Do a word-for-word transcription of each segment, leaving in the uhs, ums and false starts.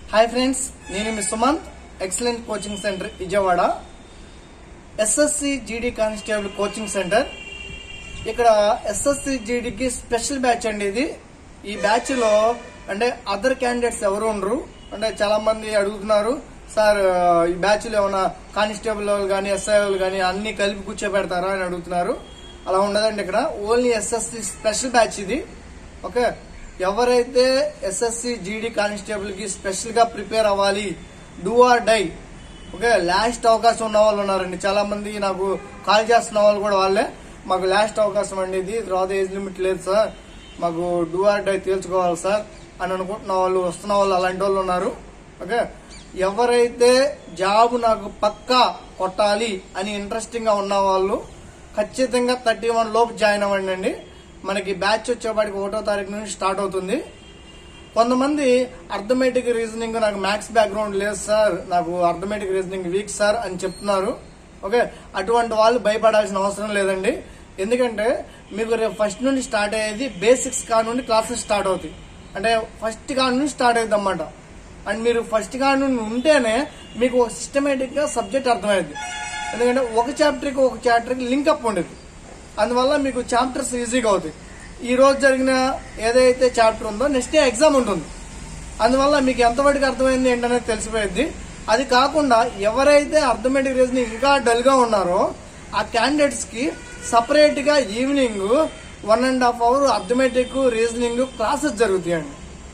Hi friends, నేను మీ Sumanth, excellent coaching centre Vijayawada. SSC GD constable coaching centre. ఇక్కడ SSC జీడీకి స్పెషల్ బ్యాచ్ అండి ఇది. ఈ బ్యాచ్ లో అంటే అదర్ క్యాండిడేట్స్ ఎవరు ఉండరు. అంటే చాలా మంది అడుగుతున్నారు, సార్ ఈ బ్యాచ్ లో ఏమైనా కానిస్టేబుల్ వాళ్ళు కానీ ఎస్ఐ వాళ్ళు కానీ అన్ని కలిపి కూర్చోబెడతారా అని అడుగుతున్నారు. అలా ఉండదండి. ఇక్కడ ఓన్లీ ఎస్ఎస్సి స్పెషల్ బ్యాచ్ ఇది. ఓకే, ఎవరైతే ఎస్ఎస్సి జీడీ కానిస్టేబుల్ కి స్పెషల్ గా ప్రిపేర్ అవ్వాలి, do or die, okay, last అవకాశం ఉన్న వాళ్ళు ఉన్నారండి. చాలా మంది నాకు కాల్ చేస్తున్న వాళ్ళు కూడా వాళ్ళే, మాకు లాస్ట్ అవకాశం అండి ఇది, తర్వాత ఏజ్ లిమిట్ లేదు సార్, మాకు డూ ఆర్ డై తేల్చుకోవాలి సార్ అని అనుకుంటున్న వాళ్ళు, వస్తున్న వాళ్ళు అలాంటి వాళ్ళు ఉన్నారు. ఓకే, ఎవరైతే జాబ్ నాకు పక్కా కొట్టాలి అని ఇంట్రెస్టింగ్ గా ఉన్న వాళ్ళు ఖచ్చితంగా థర్టీ వన్ లోపు జాయిన్ అవ్వండి అండి. మనకి బ్యాచ్ వచ్చేపాటికి ఒకటో తారీఖు నుంచి స్టార్ట్ అవుతుంది. కొంతమంది అర్థమెటిక్ రీజనింగ్ నాకు మ్యాథ్స్ బ్యాక్గ్రౌండ్ లేదు సార్, నాకు అర్థమెటిక్ రీజనింగ్ వీక్ సార్ అని చెప్తున్నారు. ఓకే, అటువంటి వాళ్ళు భయపడాల్సిన అవసరం లేదండి. ఎందుకంటే మీకు రేపు ఫస్ట్ నుండి స్టార్ట్ అయ్యేది బేసిక్స్ కా నుండి క్లాసెస్ స్టార్ట్ అవుతాయి. అంటే ఫస్ట్ కా నుండి స్టార్ట్ అవుతుంది అన్నమాట. అండ్ మీరు ఫస్ట్ కా నుండి ఉంటేనే మీకు సిస్టమేటిక్ గా సబ్జెక్ట్ అర్థమైంది. ఎందుకంటే ఒక చాప్టర్కి ఒక చాప్టర్కి లింకప్ ఉండేది. అందువల్ల మీకు చాప్టర్స్ ఈజీగా అవుతాయి. ఈ రోజు జరిగిన ఏదైతే చాప్టర్ ఉందో నెక్స్ట్ డే ఎగ్జామ్ ఉంటుంది. అందువల్ల మీకు ఎంతవరకు అర్థమైంది ఏంటనేది తెలిసిపోయింది. అది కాకుండా ఎవరైతే అర్థమెటిక్ రీజనింగ్ ఇంకా డల్ గా ఉన్నారో ఆ క్యాండిడేట్స్ కి సపరేట్ గా evening one and half hour arithmetic reasoning classes జరుగుతాయండి.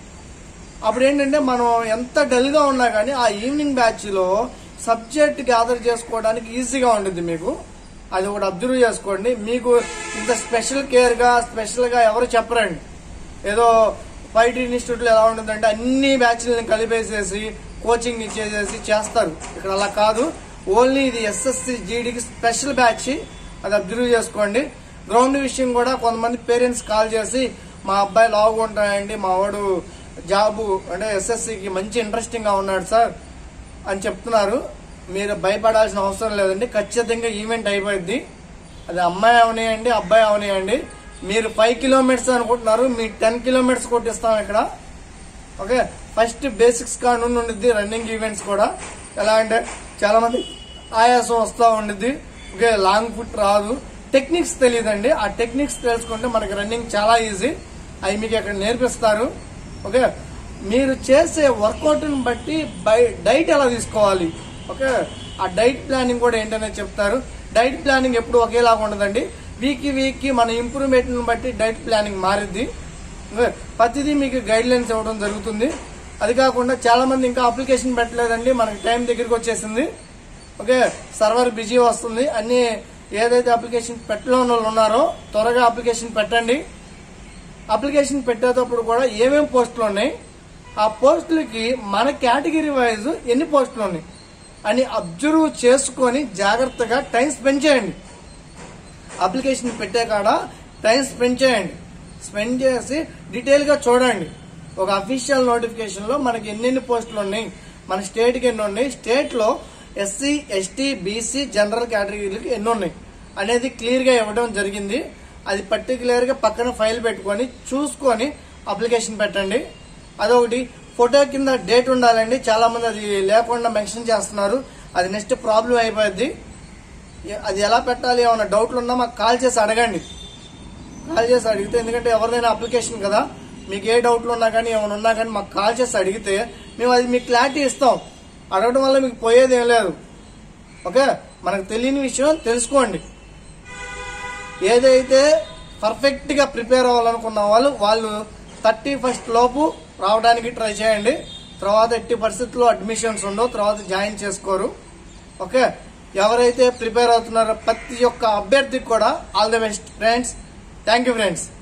అప్పుడు ఏంటంటే మనం ఎంత డల్ గా ఉన్నా కానీ ఆ ఈవినింగ్ బ్యాచ్ లో సబ్జెక్ట్ గ్యాదర్ చేసుకోవడానికి ఈజీగా ఉంటుంది మీకు. అది ఒకటి అబ్జర్వ్ చేసుకోండి. మీకు ఇంత స్పెషల్ కేర్ గా స్పెషల్ గా ఎవరు చెప్పరండి. ఏదో ఫైట్ ఇన్స్టిట్యూట్ లో ఎలా ఉంటుందంటే అన్ని బ్యాచ్లను కలిపేసేసి కోచింగ్ ఇచ్చేసేసి చేస్తారు. ఇక్కడ అలా కాదు. ఓన్లీ ఇది ఎస్ఎస్సి జీడీకి స్పెషల్ బ్యాచ్, అది అబ్జర్వ్ చేసుకోండి. గ్రౌండ్ విషయం కూడా కొంతమంది పేరెంట్స్ కాల్ చేసి మా అబ్బాయి లావుగా ఉంటాయండి, మా వాడు జాబు అంటే ఎస్ఎస్సికి మంచి ఇంట్రెస్టింగ్ గా ఉన్నాడు సార్ అని చెప్తున్నారు. మీరు భయపడాల్సిన అవసరం లేదండి. ఖచ్చితంగా ఈవెంట్ అయిపోయింది. అది అమ్మాయి అవనియండి అబ్బాయి అవనియండి. మీరు ఫైవ్ కిలోమీటర్స్ అనుకుంటున్నారు, మీ టెన్ కిలోమీటర్స్ కొట్టిస్తాం ఇక్కడ. ఓకే, ఫస్ట్ బేసిక్స్ కా నుండి ఉండిద్ది. రన్నింగ్ ఈవెంట్స్ కూడా ఎలా అంటే చాలా మంది ఆయాసం వస్తూ ఉండిద్ది. ఓకే, లాంగ్ ఫుట్ రాదు, టెక్నిక్స్ తెలియదండి. ఆ టెక్నిక్స్ తెలుసుకుంటే మనకి రన్నింగ్ చాలా ఈజీ. అవి మీకు ఇక్కడ నేర్పిస్తారు. ఓకే, మీరు చేసే వర్కౌట్ ని బట్టి డైట్ ఎలా తీసుకోవాలి, ఓకే, ఆ డైట్ ప్లానింగ్ కూడా ఏంటనేది చెప్తారు. డైట్ ప్లానింగ్ ఎప్పుడు ఒకేలాగా ఉండదండి. వీక్ వీక్ కి మన ఇంప్రూవ్మెంట్ ని బట్టి డైట్ ప్లానింగ్ మారిద్ది. ప్రతిదీ మీకు గైడ్ లైన్స్ ఇవ్వడం జరుగుతుంది. అది కాకుండా చాలా మంది ఇంకా అప్లికేషన్ పెట్టలేదండి. మనకి టైం దగ్గరికి వచ్చేసింది. ఓకే, సర్వర్ బిజీ వస్తుంది. అన్ని ఏదైతే అప్లికేషన్ పెట్టలేని వాళ్ళు ఉన్నారో త్వరగా అప్లికేషన్ పెట్టండి. అప్లికేషన్ పెట్టేటప్పుడు కూడా ఏమేమి పోస్టులు ఉన్నాయి, ఆ పోస్టులకి మన కేటగిరీ వైజ్ ఎన్ని పోస్టులు ఉన్నాయి అని అబ్జర్వ్ చేసుకొని జాగ్రత్తగా టైం స్పెండ్ చేయండి. అప్లికేషన్ పెట్టే కాడ టైం స్పెండ్ చేయండి. స్పెండ్ చేసి డీటెయిల్ గా చూడండి. ఒక అఫీషియల్ నోటిఫికేషన్ లో మనకి ఎన్నెన్ని పోస్టులు ఉన్నాయి, మన స్టేట్ కి ఎన్ని ఉన్నాయి, స్టేట్ లో ఎస్సీ ఎస్టీ బీసీ జనరల్ కేటగిరీలకు ఎన్ని ఉన్నాయి అనేది క్లియర్ గా ఇవ్వడం జరిగింది. అది పర్టికులర్ గా పక్కన ఫైల్ పెట్టుకొని చూసుకొని అప్లికేషన్ పెట్టండి. అదొకటి. ఫోటో కింద డేట్ ఉండాలండి. చాలా మంది అది లేకుండా మెన్షన్ చేస్తున్నారు. అది నెక్స్ట్ ప్రాబ్లం అయిపోద్ది. అది ఎలా పెట్టాలి ఏమైనా డౌట్లు ఉన్నా మాకు కాల్ చేసి అడగండి. కాల్ చేసి అడిగితే, ఎందుకంటే ఎవరిదైనా అప్లికేషన్ కదా, మీకు ఏ డౌట్లు ఉన్నా కానీ ఏమైనా ఉన్నా కానీ మాకు కాల్ చేసి అడిగితే మేము అది మీకు క్లారిటీ ఇస్తాం. అడగడం వల్ల మీకు పోయేది ఏం లేదు. ఓకే, మనకు తెలియని విషయం తెలుసుకోండి. ఏదైతే పర్ఫెక్ట్ గా ప్రిపేర్ అవ్వాలనుకున్న వాళ్ళు వాళ్ళు థర్టీ ఫస్ట్ లోపు రావడానికి ట్రై చేయండి. తర్వాత ఎట్టి పరిస్థితుల్లో అడ్మిషన్స్ ఉండవు, తర్వాత జాయిన్ చేసుకోరు. ఓకే, ఎవరైతే ప్రిపేర్ అవుతున్నారో ప్రతి ఒక్క అభ్యర్థికి కూడా all the best friends. Thank you friends.